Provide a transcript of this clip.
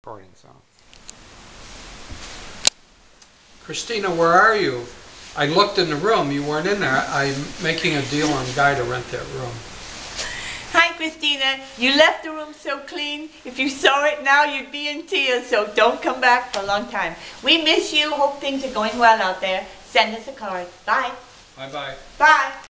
Recording sound. Christina, where are you? I looked in the room. You weren't in there. I'm making a deal on a guy to rent that room. Hi, Christina. You left the room so clean. If you saw it now, you'd be in tears, so don't come back for a long time. We miss you. Hope things are going well out there. Send us a card. Bye. Bye-bye. Bye.